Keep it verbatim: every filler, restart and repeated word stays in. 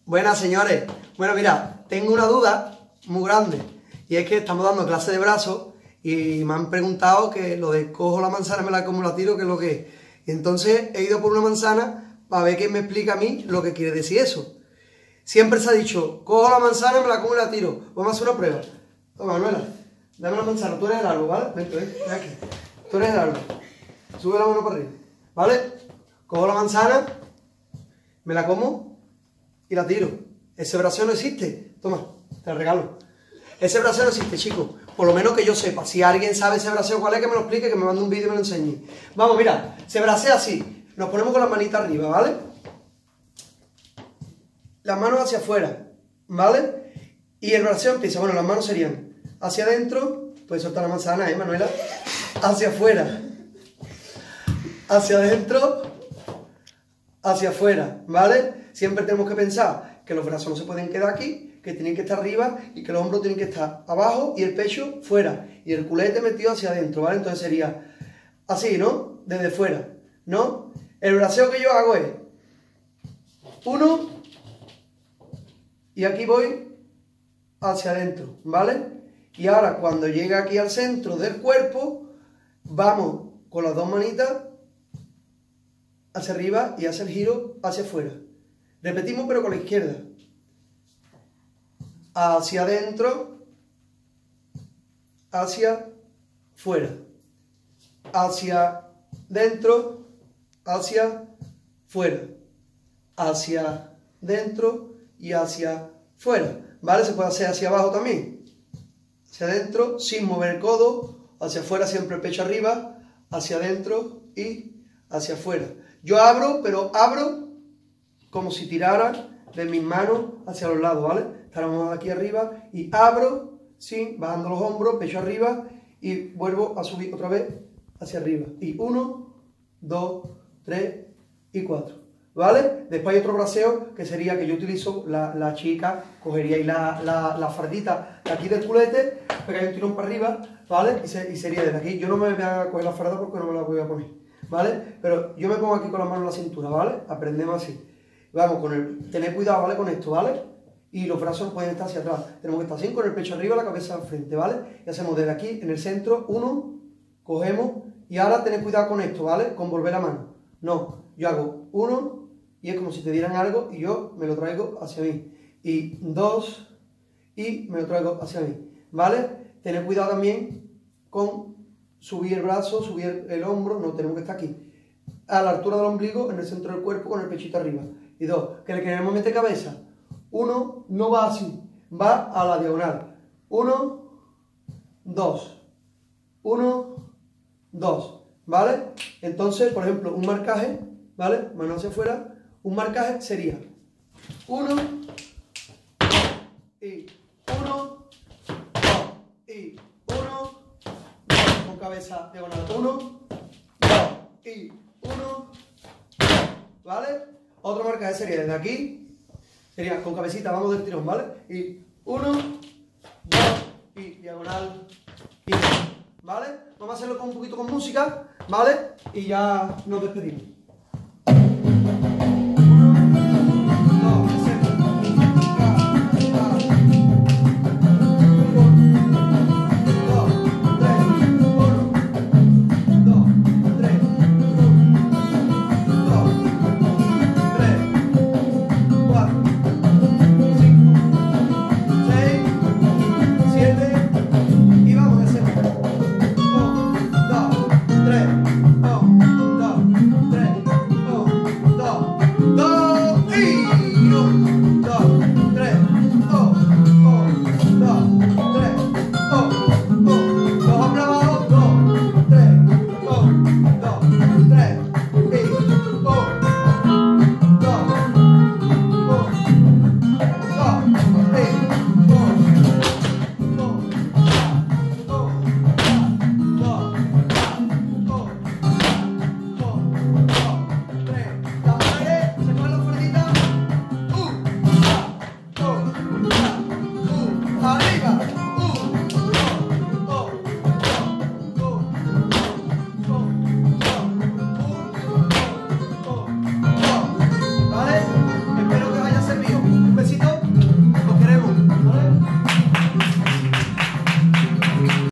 Buenas, señores. Bueno, mira, tengo una duda muy grande y es que estamos dando clase de brazos y me han preguntado que lo de cojo la manzana, me la como, la tiro, que es lo que es. Y entonces he ido por una manzana para ver quién me explica a mí lo que quiere decir eso. Siempre se ha dicho, cojo la manzana, me la como y la tiro. Vamos a hacer una prueba. Toma, Manuela, dame la manzana. Tú eres el árbol, ¿vale? Ven, ven, ven aquí. Tú eres el árbol. Sube la mano para arriba, ¿vale? Cojo la manzana, me la como y la tiro. Ese braceo no existe. Toma, te la regalo. Ese braceo no existe, chicos. Por lo menos que yo sepa. Si alguien sabe ese braceo cuál es, que me lo explique, que me mande un vídeo y me lo enseñe. Vamos, mira, se bracea así. Nos ponemos con las manitas arriba, ¿vale? Las manos hacia afuera, ¿vale? Y el braceo empieza, bueno, las manos serían hacia adentro, puedes soltar la manzana, ¿eh, Manuela? Hacia afuera, hacia adentro, hacia afuera, ¿vale? Siempre tenemos que pensar que los brazos no se pueden quedar aquí, que tienen que estar arriba y que los hombros tienen que estar abajo y el pecho fuera y el culete metido hacia adentro, ¿vale? Entonces sería así, ¿no? Desde fuera, ¿no? El braceo que yo hago es uno y aquí voy hacia adentro, ¿vale? Y ahora cuando llega aquí al centro del cuerpo, vamos con las dos manitas hacia arriba y hace el giro hacia afuera. Repetimos pero con la izquierda. Hacia adentro, hacia fuera. Hacia dentro, hacia fuera. Hacia dentro y hacia fuera. ¿Vale? Se puede hacer hacia abajo también. Hacia adentro sin mover el codo. Hacia afuera siempre el pecho arriba. Hacia adentro y hacia afuera. Yo abro, pero abro como si tirara de mis manos hacia los lados, ¿vale? Estaremos aquí arriba y abro, sí, bajando los hombros, pecho arriba y vuelvo a subir otra vez hacia arriba. Y uno, dos, tres y cuatro, ¿vale? Después hay otro braceo que sería que yo utilizo, la, la chica cogería ahí la, la, la fardita de aquí del culete, pegaría un tirón para arriba, ¿vale? Y, se, y sería desde aquí. Yo no me voy a coger la farda porque no me la voy a poner, ¿vale? Pero yo me pongo aquí con la mano en la cintura, ¿vale? Aprendemos así. Vamos, con el, tener cuidado, ¿vale? Con esto, ¿vale? Y los brazos pueden estar hacia atrás. Tenemos que estar así, con el pecho arriba, la cabeza al frente, ¿vale? Y hacemos desde aquí, en el centro, uno, cogemos, y ahora tened cuidado con esto, ¿vale? Con volver la mano. No, yo hago uno, y es como si te dieran algo, y yo me lo traigo hacia mí. Y dos, y me lo traigo hacia mí, ¿vale? Tened cuidado también con subir el brazo, subir el, el hombro, no tenemos que estar aquí. A la altura del ombligo, en el centro del cuerpo, con el pechito arriba. Y dos, que le queremos meter cabeza. Uno, no va así, va a la diagonal. Uno, dos. Uno, dos. ¿Vale? Entonces, por ejemplo, un marcaje, ¿vale? Mano hacia afuera. Un marcaje sería uno, y uno, dos, y uno, dos, con cabeza diagonal. Uno, dos, y uno, dos, ¿vale? Otro marcaje sería desde aquí, sería con cabecita, vamos del tirón, ¿vale? Y uno, dos, y diagonal, y dos, ¿vale? Vamos a hacerlo con un poquito con música, ¿vale? Y ya nos despedimos.